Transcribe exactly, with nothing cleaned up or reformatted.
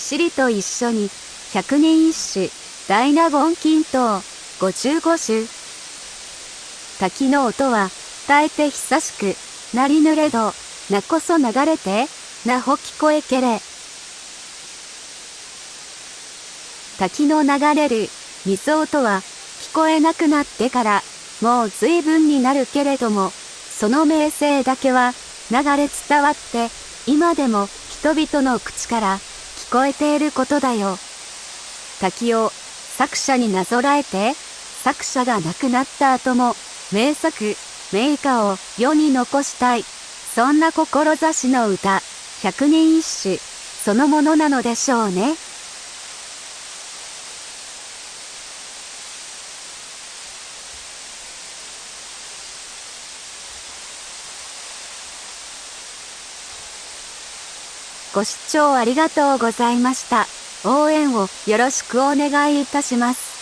尻と一緒に百人一首大納言金刀五十五首。滝の音は絶えて久しくなりぬれど、なこそ流れてなほ聞こえけれ。滝の流れる水音は聞こえなくなってからもう随分になるけれども、その名声だけは流れ伝わって今でも人々の口から聞こえていることだよ。滝を作者になぞらえて、作者が亡くなった後も名作名歌を世に残したい、そんな志の歌百人一首そのものなのでしょうね。ご視聴ありがとうございました。応援をよろしくお願いいたします。